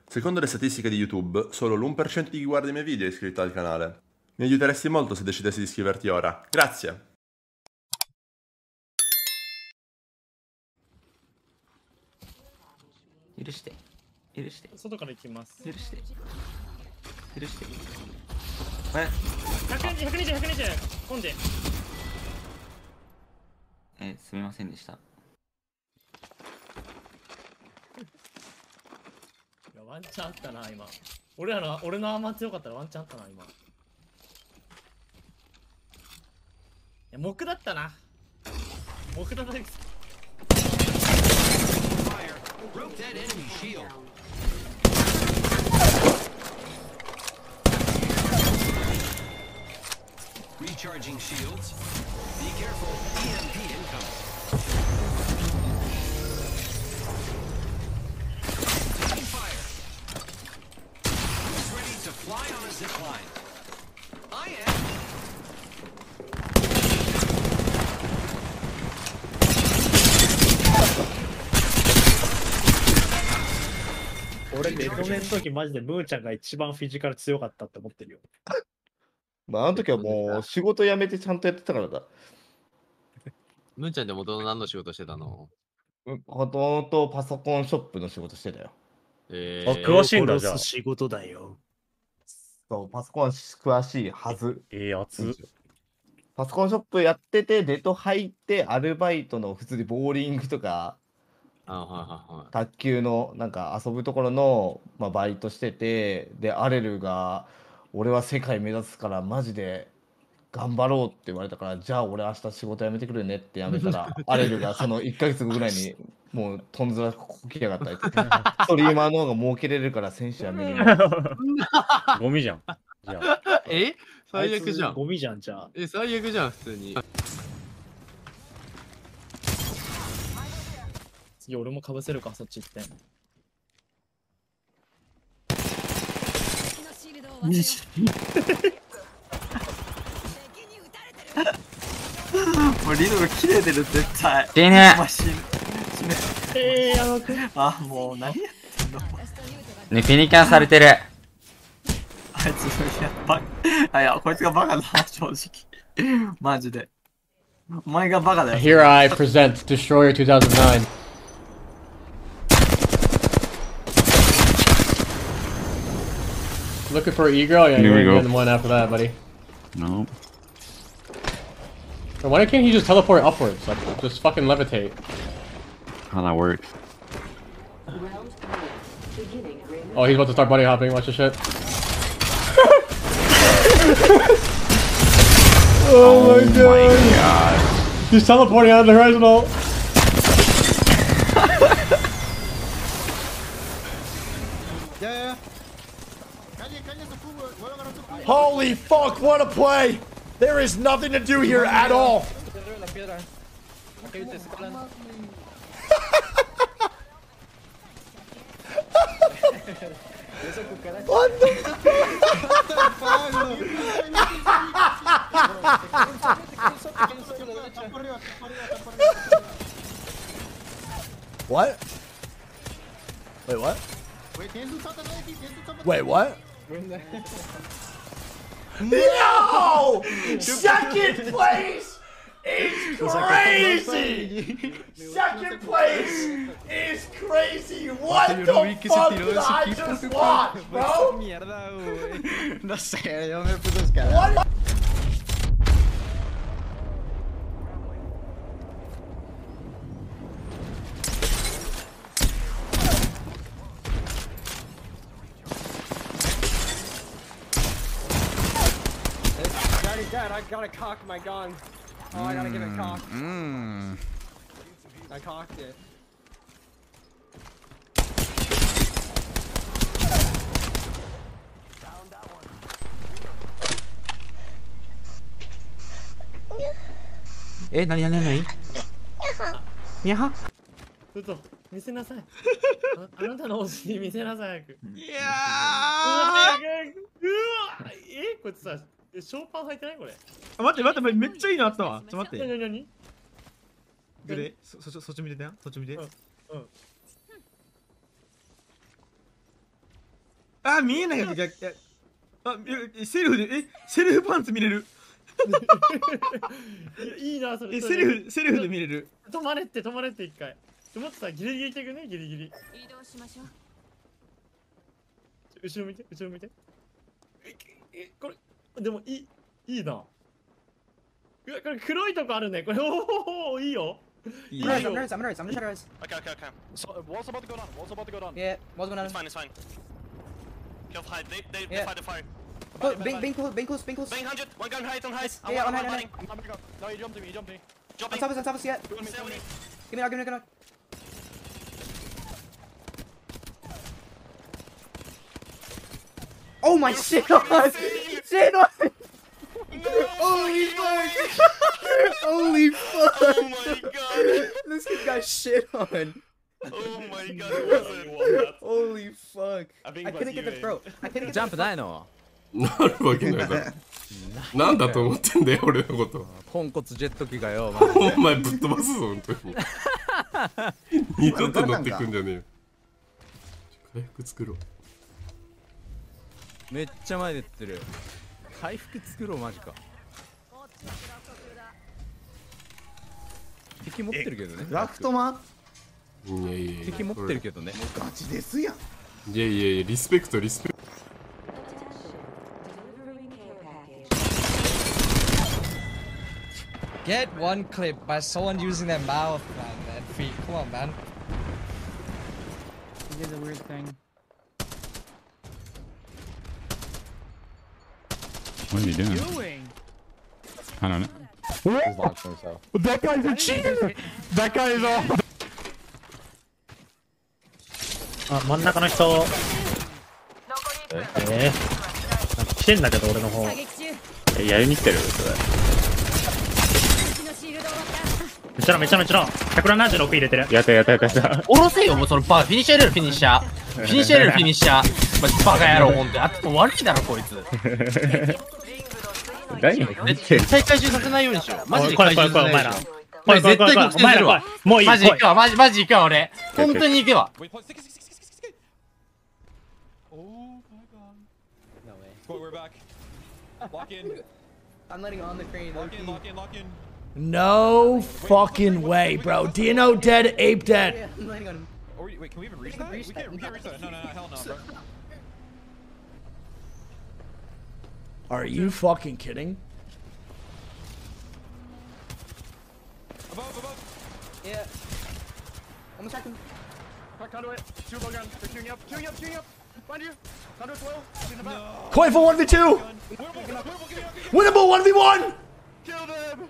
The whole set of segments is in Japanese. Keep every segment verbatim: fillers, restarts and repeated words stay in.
Secondo le statistiche di YouTube, solo l'uno per cento di chi guarda i miei video è iscritto al canale. Mi aiuteresti molto se decidessi di iscriverti ora. Grazie! 許して許して外から行きます。 許して許してえひゃくにじゅう、ひゃくにじゅう、ひゃくにじゅう、混んで。 えすみませんでした。いやワンチャンあったな今。俺らの俺のアーマー強かったらワンチャンあったな今。いや木だったな。木だったです。 Broke that enemy shield. Recharging shields. Be careful. E M P incoming. Taking fire. Who's ready to fly on a zip line? I am. 俺デトネの時マジでムーちゃんが一番フィジカル強かったって思ってるよ。 まあ、あの時はもう仕事辞めてちゃんとやってたからだ。 ムーちゃんで元々何の仕事してたの？ ほとんどパソコンショップの仕事してたよ。 えー、詳しいんだじゃあ。仕事だよ。 そう、パソコンは詳しいはず。 えー、熱っ。 パソコンショップやってて、デト入って、アルバイトの普通にボーリングとか、 あ、はいはいはい、 卓球のなんか遊ぶところの、まあ、バイトしてて、で、アレルが、俺は世界目指すからマジで頑張ろうって言われたから、じゃあ俺明日仕事辞めてくるねって辞めたら、アレルがそのいっかげつごぐらいにもうとんずらこきやがったりとか、ストリーマーの方が儲けれるから選手辞めるゴミじゃん。じゃあえ最悪じゃん。 ゴミじゃんじゃあ。 え、最悪じゃん、普通に。 次俺もかぶせるか、そっち行って。 もうリドル切れてる絶対。 でね。 えー、やばく。 あ、もう何やってんの。 ね、フィニキャンされてる。 あいつやばい。あ、いや、こいつがバカだな、正直。マジで。お前がバカだよ。 Here I present Destroyer two thousand nine. Looking for E-Girl? Yeah, you're gonna get one after that, buddy. No. Why can't he just teleport upwards? Like, just fucking levitate. How that works. Oh, he's about to start bunny hopping. Watch this shit. oh, oh my, god. my god. He's teleporting out of the horizontal. yeah, yeah. Holy fuck, what a play! There is nothing to do here at all! What the What? Wait, what? Wait, what? No! Second place is crazy! Second place is crazy! What the fuck did I just watch, bro? No sé, yo me puse a escalar. What? Dad, I gotta cock my gun. Oh, I gotta get it cocked. Mm. I cocked it. Eh, nani nani nani? にゃはちょっと見せなさい。あ, あなたのお尻見せなさい早く。いやー。うわえこいつさ。ショーパン履いてないこれ。 あ、待って待って、めっちゃいいのあったわ。ちょっと待って。 なになにグレー、そ、そ、そっち見てたよ。そっち見て。うん。うん。 あ、見えないよ、逆。あ、えセルフで、え、セルフパンツ見れる。 いいな、それ。 え、セルフ、セルフで見れる。 止まれって、止まれって一回。もっとさ、ギリギリ行ってくね、ギリギリ。 移動しましょう。 後ろ見て、後ろ見て。え、え、これ、でもいい、いいな。うわ、これ黒いとこあるね。これ、おお、いいよ。いいよ。 I'm nervous, I'm nervous, I'm just nervous. Okay, okay, okay. So, uh, wall's about to go down. Wall's about to go down. Yeah, what's going on? It's fine, it's fine. Kill hide. They, they, they Yeah. fight the fire. Oh, Bing, Bing close, Bing close, Bing close. Bang one hundred. One gun height on height. Yeah, on height, on height. height. I'm not gonna go. No, you jumped me, you jumped me. On Jumping. top of us, on top of us, yeah. Stay with me, stay with me. Give me a knock, give me a knock. Oh my shit on! Shit on! Holy fuck! Holy fuck! Oh my god. This kid got shit on. Oh my god, it wasn't. Holy fuck! I I think it was couldn't get you, the eh? throat. I couldn't get ジャン the プないの？ なるわけないだろ。なんだと思ってんだよ、俺のこと。 ポンコツジェット機がよ、マジで。 お前ぶっ飛ばすぞ、本当に。二度と乗ってくんじゃねえよ。回復作ろう。 めっちゃ前で言ってる。回復作ろう、マジか。敵持ってるけどね。 ラフトマいやいやいや。 敵持ってるけどね。 ガチですやん。 いやいやいや、リスペクト、リスペクト。 Get one clip by someone using their mouth, man, and feet. Come on, man. He did a weird thing. What are you doing? Doing? I don't know. He's launching himself. That guy's a cheater! That guy is all. あ、真ん中の人。ええー、なんか来てんだけど、俺の方。え、やりに来てるそれ。めちゃらめちゃめちゃら。ひゃくななじゅうろく入れてる。やったやったやったやった。 おろせよ、もうそのバー、フィニッシャー入れる、フィニッシャー。フィニッシャー入れる、フィニッシャー。まあ、バカ野郎、ほんと。あと悪いだろ、こいつ。絶対回収させないようにしよう。マジで回収させないようにしよう。これ絶対逆転するわ。もういい。マジ行くわ、マジ、マジ行くわ、俺。本当に行くわ。 We're back. Lock in. I'm letting on the crane. Lock in, lock in, lock in. No fucking way, bro. Dino dead, ape dead. Yeah, I'm landing on him. Or we, wait, can we even reach that? We can't, we can't reach that. No, no, no, hell no, bro. Are you fucking kidding? Above, above. Yeah. Almost hacked him. Back conduit. Two low guns. They're queuing up. Queuing up. Queuing up. Find you. Conduit's low. In the back. Coin for one v two. Winnable one v one. Kill them.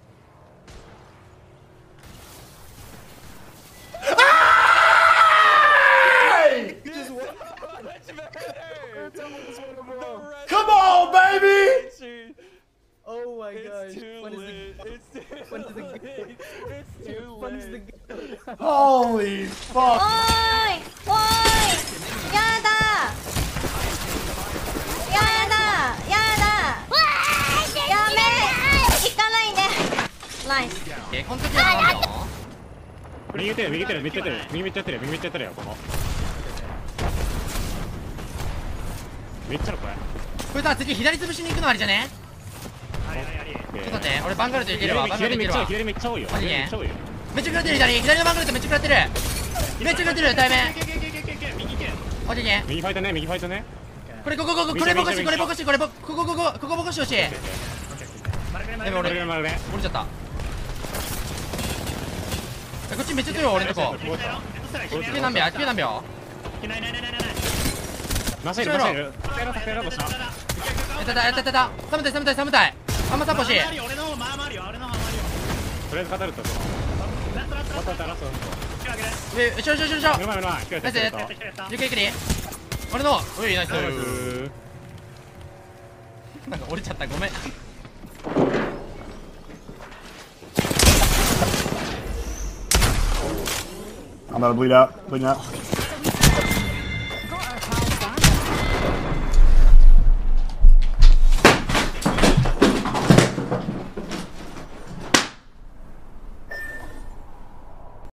Come on, baby! Oh my gosh. Too When is late. the It's too when is the late. It's too when is the late. Holy fuck. おーいおーいやだやだやだやめ行かないでナイスえ、この時は何の右手る右手る右手る右めっちゃやってるよ右めっちゃやってるよここめっちゃのこれこれさ、次左潰しに行くのありじゃね？ ありありありちょっと待って、俺バンガルトいけるわ、バンガルトいけるわ。 左めっちゃ多いよマジねめっちゃ多いよめっちゃ食らってる、左左のバンガルトめっちゃ食らってるめっちゃ食らってる、対面オッケー。 右ファイトね右ファイトねこれこここここれボコしこれボコしこれボここここここボコしてほしい。でも俺折れちゃった。こっちめっちゃ強いよ俺のとこ。きゅう何秒きゅう何秒マシェルマシェルやったやったやったやった。サムタイサムタイサムタイあんまサポし俺の方回るよ俺の方回るよとりあえず語るとラストラストラストラスト上後ろ後ろ後ろ後ろ目の前目の前ナイスゆっくりゆっくり俺のういナイスなんか折れちゃったごめん I'm about to bleed out. Bleeding out.